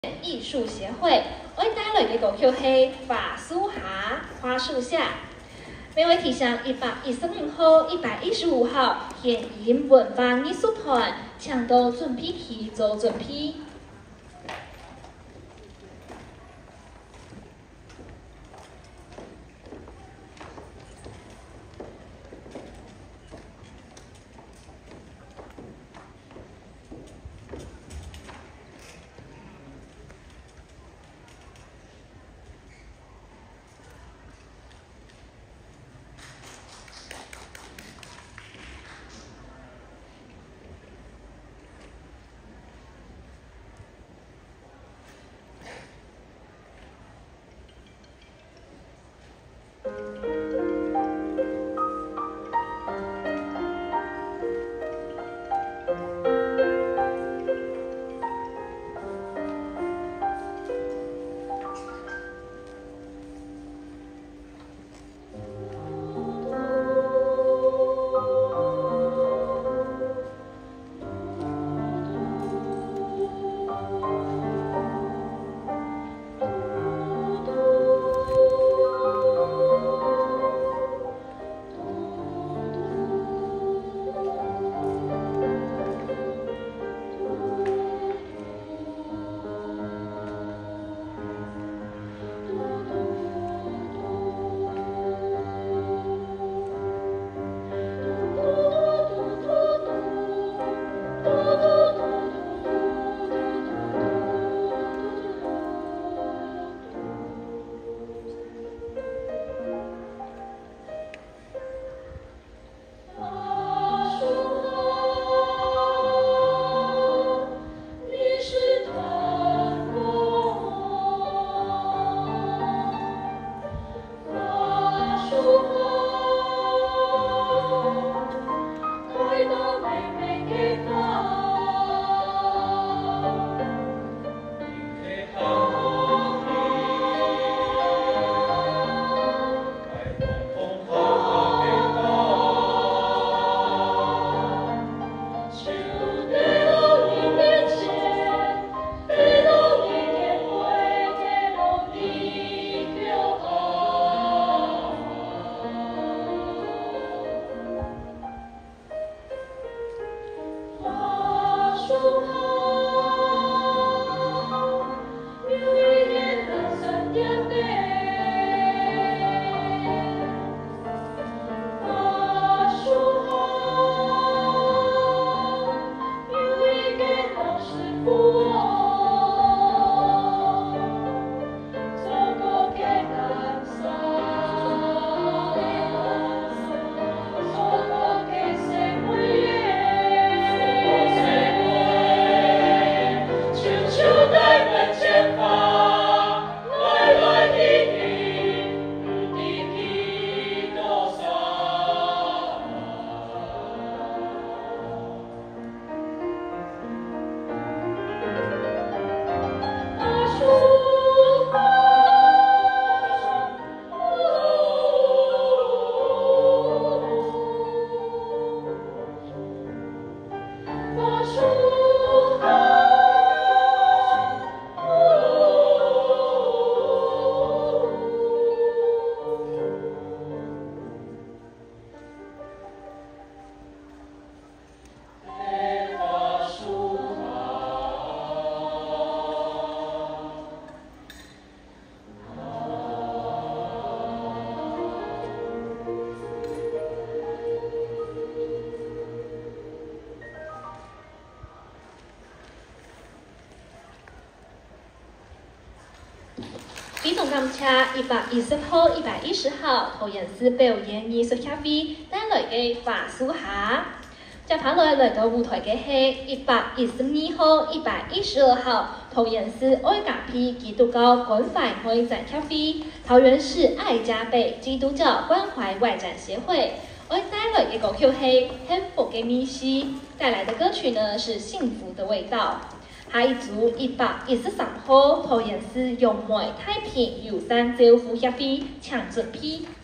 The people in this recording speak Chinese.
艺术协会，我带来嘅歌曲係法树下花树下。每位提上115號、115號現演文化藝術團，請到準備期做準備。非常感謝120號、110號桃園市表演藝術協會帶來嘅法樹下。接下來到舞台嘅係112號、112號桃園市愛家庇基督教關懷會展協會、桃園市愛家庇基督教關懷外展協會。我帶來嘅歌曲係幸福嘅秘密，帶來的歌曲呢是幸福的味道。下一組113號桃園市勇梅太平友善照護協會請準備。